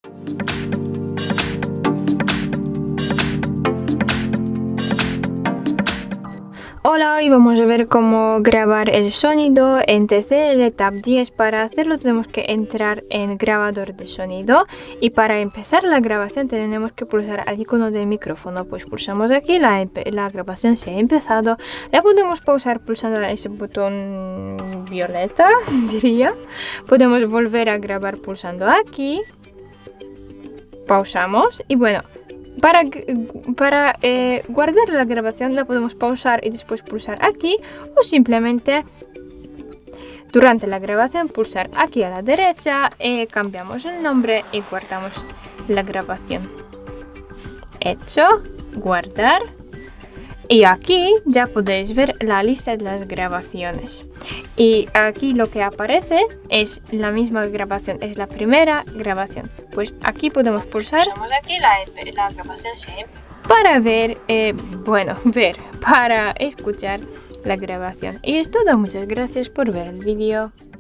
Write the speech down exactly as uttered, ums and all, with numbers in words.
Hola, hoy vamos a ver cómo grabar el sonido en T C L Tab diez. Para hacerlo tenemos que entrar en grabador de sonido y para empezar la grabación tenemos que pulsar al icono del micrófono. Pues pulsamos aquí, la, la grabación se ha empezado. La podemos pausar pulsando ese botón violeta, diría. Podemos volver a grabar pulsando aquí. Pausamos y bueno. Para, para eh, guardar la grabación la podemos pausar y después pulsar aquí, o simplemente durante la grabación pulsar aquí a la derecha, eh, cambiamos el nombre y guardamos la grabación. Hecho, guardar. Y aquí ya podéis ver la lista de las grabaciones. Y aquí lo que aparece es la misma grabación, es la primera grabación. Pues aquí podemos pulsar aquí la, la grabación sí. para ver, eh, bueno, ver, para escuchar la grabación. Y es todo, muchas gracias por ver el vídeo.